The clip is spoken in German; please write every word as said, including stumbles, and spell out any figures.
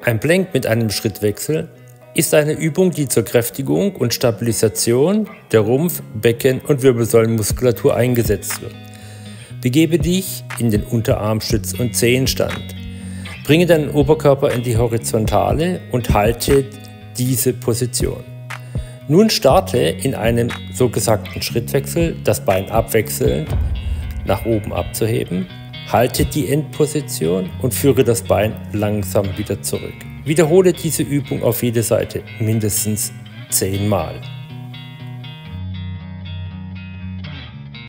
Ein Plank mit einem Schrittwechsel ist eine Übung, die zur Kräftigung und Stabilisation der Rumpf-, Becken- und Wirbelsäulenmuskulatur eingesetzt wird. Begebe dich in den Unterarmstütz- und Zehenstand. Bringe deinen Oberkörper in die Horizontale und halte diese Position. Nun starte in einem so gesagten Schrittwechsel, das Bein abwechselnd nach oben abzuheben. Halte die Endposition und führe das Bein langsam wieder zurück. Wiederhole diese Übung auf jede Seite mindestens zehn Mal.